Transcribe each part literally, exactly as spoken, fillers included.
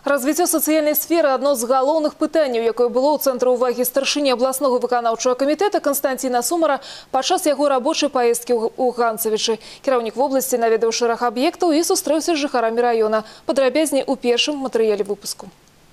Развіццё сацыяльнай сферы – адно з галоўных пытанняў, якое было ў цэнтры ўвагі старшыні абласнога выканаўчага камітэта Константина Сумара падчас яго рабочай паездкі ў Ганцавічы. Кіраўнік вобласці наведаў шэраг аб'ектаў і сустрэўся з жыхарамі раёна. Падрабязней у першым матэрыяле выпуску.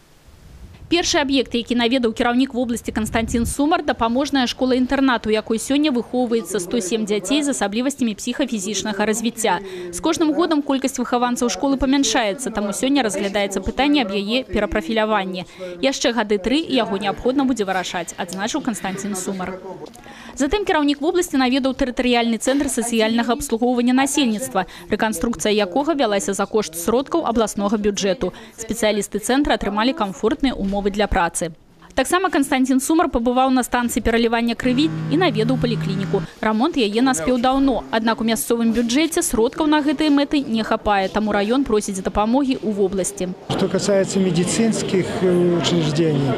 Першы аб'ект, які наведаў кіраўнік вобласці Константин Сумар, дапаможная школа-інтэрнат, у якой сёння выхоўваецца сто сем дзяцей з асаблівасцямі псіхафізічнага развіцця. З кожным годам колькасць выхаванцаў школы памяншаецца, таму сёння разглядаецца пытанне аб яе перапрафіляванні. Яшчэ гады тры яго неабходна будзе вырашаць, адзначыў Константин Сумар. Затым кіраўнік вобласці наведаў тэрытарыяльны цэнтр сацыяльнага абслугоўвання насельніцтва, рэканструкцыя якога вялася за кошт сродкаў абласнога бюджэту. Спецыялісты цэнтра атрымалі камфортныя умовы для працы. Таксама Константин Сумар пабываў на станцыі пералівання крыві і наведаў паліклініку. Рамонт яе наспеў даўно, аднак у мясцовым бюджэце сродкаў на гэтыя мэты не хапае, таму раён просіць дапамогі ў вобласці. Что касается медицинских учреждений,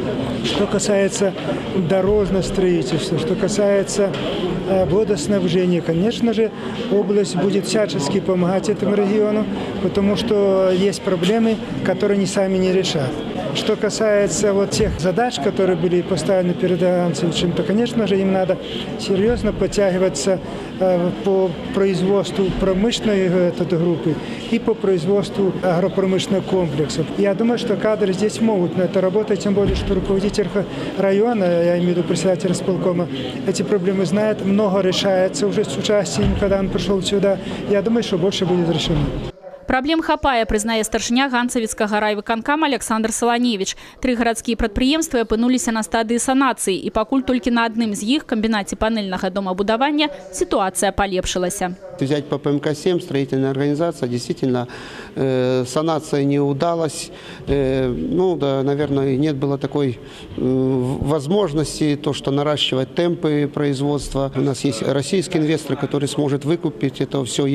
что касается дорожного строительства, что касается водоснабжения, конечно же, область будет всячески помогать этому региону, потому что есть проблемы, которые они сами не решат. Что касается вот тех задач, которые были поставлены перед Ганцевичем, то, конечно же, им надо серьезно подтягиваться э, по производству промышленной этой группы и по производству агропромышленных комплексов. Я думаю, что кадры здесь могут на это работать, тем более, что руководитель района, я имею в виду председатель располкома, эти проблемы знает, много решается уже с участием, когда он пришел сюда. Я думаю, что больше будет решено. Праблем хапае, прызнае старшыня Ганцавіцкага райвыканкама Александр Саланевич. Тры гарадскія прадпрыемствы апынуліся на стадыі санацыі, і пакуль толькі на адным з іх, камбінаце панельнага домабудавання, ситуация полепшилася. Взять по П М К семь, строительная организация, действительно, э, санация не удалась. Э, ну, да, наверное, нет было такой э, возможности, то, что наращивать темпы производства. У нас есть российский инвестор, который сможет выкупить это все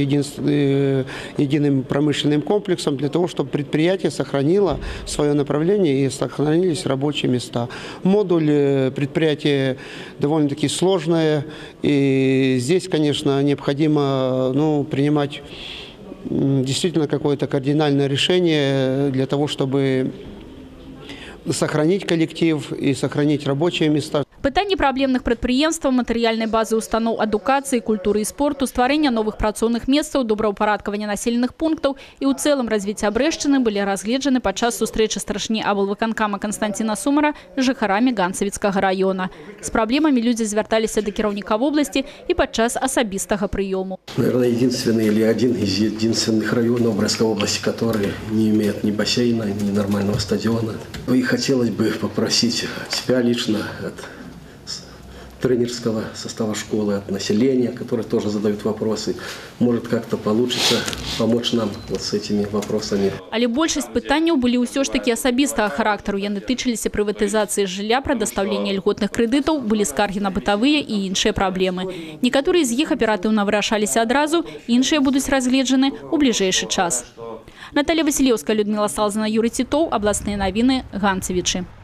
э, единым промышленным комплексом для того, чтобы предприятие сохранило свое направление и сохранились рабочие места. Модуль э, предприятия довольно-таки сложное, и здесь, конечно, необходимо ну, принимать действительно какое-то кардинальное решение для того, чтобы сохранить коллектив и сохранить рабочие места. Пытанні праблемных прадпрыемстваў, матэрыяльнай базы устаноў адукацыі, культуры і спорту, стварэння новых працоўных месцаў, добраўпарадкавання населеных пунктаў і ў цэлым развіцця Брэшчыны былі разгледжаны падчас сустрэчы старшыні аблвыканкама Константина Сумара з жыхарамі Ганцавіцкага раёна. З праблемамі людзі звярталіся да кіраўніка вобласці і падчас асабістага прыёму. Наверное, единственный или один из единственных районов Брестской области, который не имеет ни бассейна, ни нормального стадиона. И хотелось бы попросить тебя лично от тренерского состава школы, от населения, которые тоже задают вопросы, может как-то получится помочь нам вот с этими вопросами. Але большасць пытанняў былі ўсё ж такі асабістага характару. Яны тычыліся прыватызацыі жылля, прадастаўлення льготных крэдытаў, былі скаргі на бытавыя і іншыя праблемы. Некаторыя з іх аператыўна вырашаліся адразу, іншыя будуць разгледжаны ў бліжэйшы час. Наталья Василевская, Людмила Салзина, Юрий Титов, областные новины, Ганцевичи.